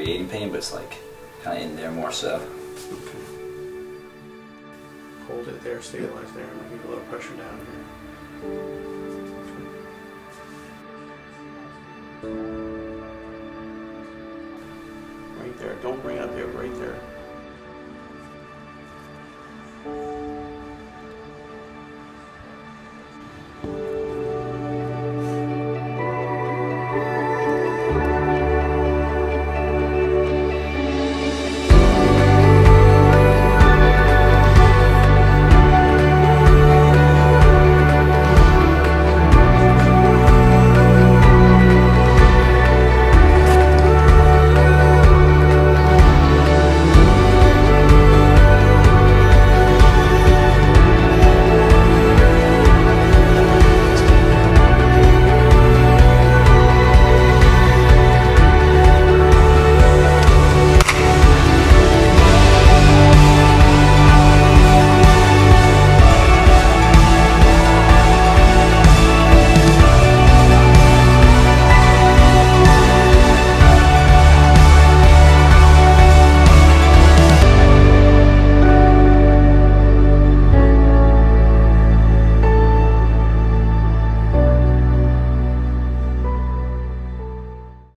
creating pain, but it's like kind of in there more so. Okay. Hold it there, stabilize there, and give a little pressure down here. Right there. Don't bring it up here. Right there.